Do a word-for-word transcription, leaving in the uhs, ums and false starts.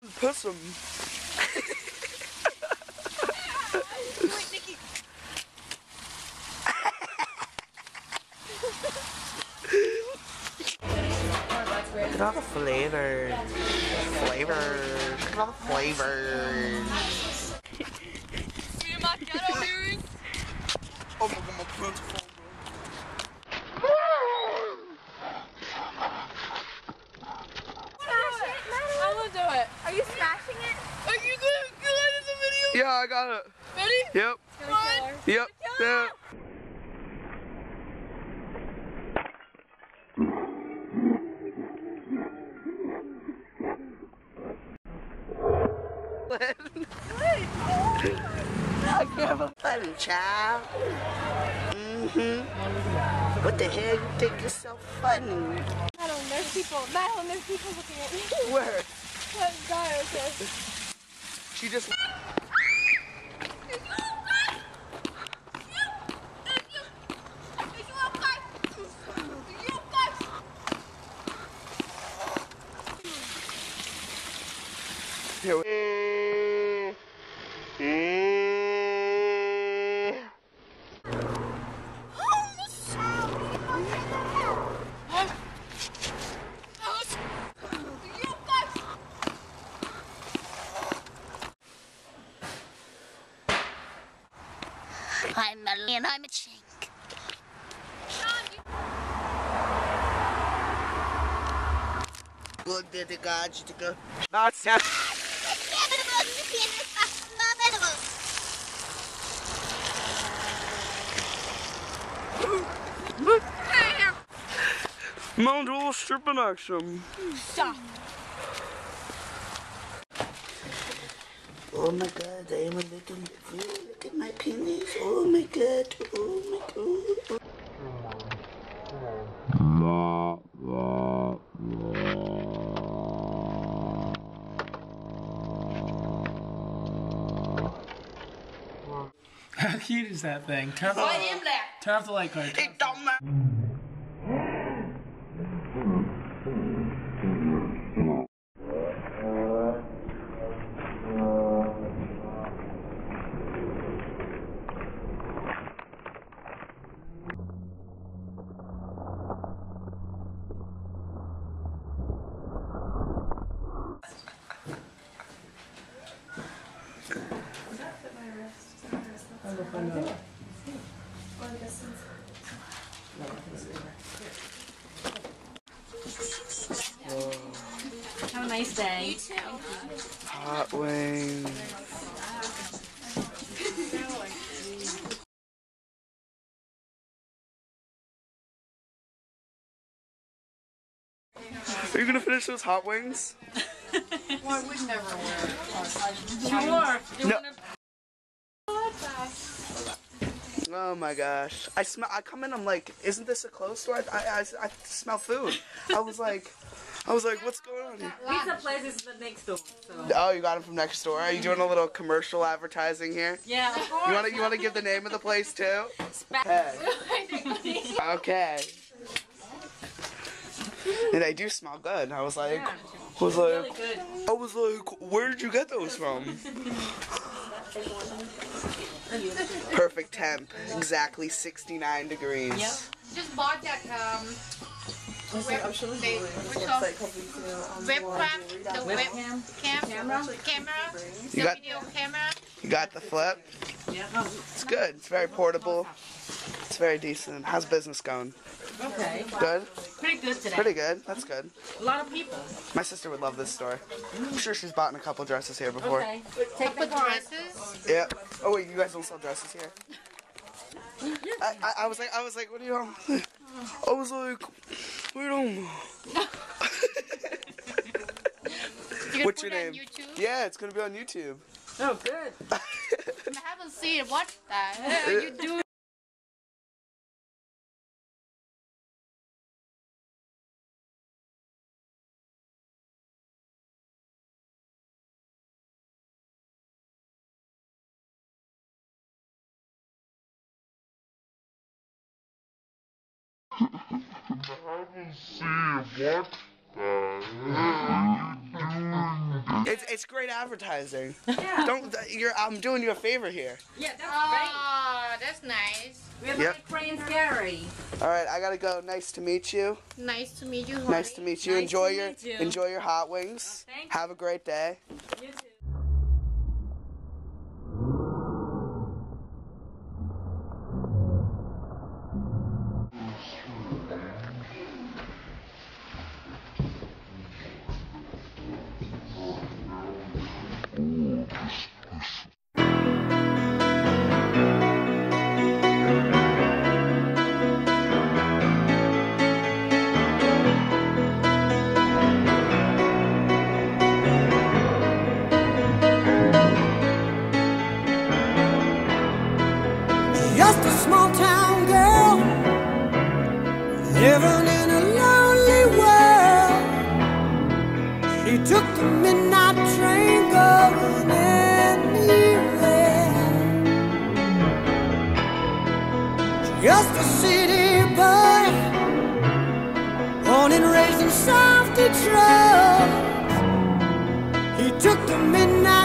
Pussum. Wait, Nikki. Look at all the flavors. Flavors. Look at all the flavors. Me and my ghetto dudes. Oh my god, my throat's full. I will do it. Are you smashing it? Are you gonna do that in the video? Yeah, I got it. Ready? Yep. One. Yep. Yeah. I can't believe it, child. Mm-hmm. What the hell you think you're so funny? Madeline, there's people. Madeline, there's people looking at me. Where? That guy right there. She just... Here we... I'm Melanie and I'm a chink. Good, did the God, you took a... Not sound... Mount a little stripping action. Stop. Oh my god, I am a little... Look at my penis. Oh my god. Oh my god. How cute is that thing? Turn off, the, turn off the light card. It don't matter. Have a nice day. You too. Hot wings. Are you gonna finish those hot wings? Well, I would never wear it. You are. No. Oh my gosh. I smell, I come in, I'm like, isn't this a clothes store? I, I, I, I smell food. I was like, I was like, what's going on here? Pizza place is the next door. So. Oh, you got them from next door? Are you doing a little commercial advertising here? Yeah, of course. You wanna, you wanna give the name of the place too? Hey. Okay. And they do smell good. I was like, Yeah, I was really like, good. I was like, where did you get those from? Perfect temp, exactly sixty-nine degrees. Yep. Just bought that um web, they, what's called web cam, the web Webcam? cam, Camera? camera, You the got- video camera. You got the flip? Yeah. It's good. It's very portable. It's very decent. How's business going? Okay. Good? Pretty good today. Pretty good. That's good. A lot of people. My sister would love this store. I'm sure she's bought in a couple dresses here before. Okay. Take the Put card. dresses. Yeah. Oh wait, you guys don't sell dresses here? I, I, I was like, I was like, what do you want? I was like, we don't. You What's put your it on name? YouTube? Yeah, it's gonna be on YouTube. Oh, good. I haven't seen it. What the hell are you doing? I haven't seen what the hell are you doing It's it's great advertising. Yeah. Don't you're I'm doing you a favor here. Yeah, that's Oh, that's nice. great. We have Yep. like Korean scary. All right, I gotta go. Nice to meet you. Nice to meet you, honey. Nice to meet you. Nice enjoy to your meet you. enjoy your hot wings. Thank you. Have a great day. You too. Just a small town girl living in a lonely world. She took the midnight train going anywhere. Just a city boy, born and raised in South Detroit. He took the midnight